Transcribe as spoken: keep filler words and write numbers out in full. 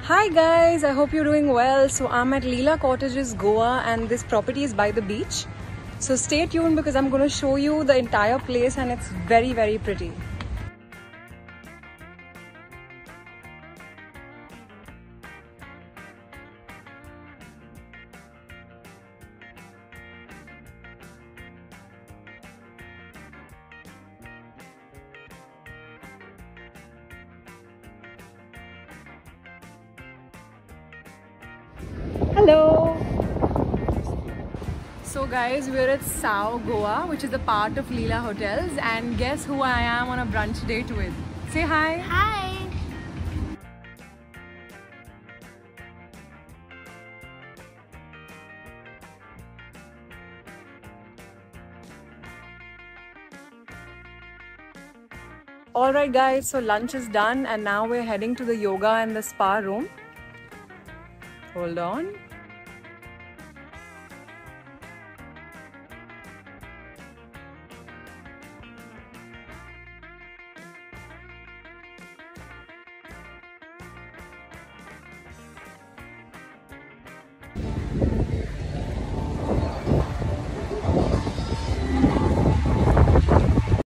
Hi guys, I hope you're doing well. So I'm at Leela Cottages, Goa, and this property is by the beach. So stay tuned because I'm going to show you the entire place and it's very very pretty. Hello! So guys, we're at Sao, Goa, which is a part of Leela Hotels, and guess who I am on a brunch date with? Say hi! Hi! Alright guys, so lunch is done and now we're heading to the yoga and the spa room. Hold on.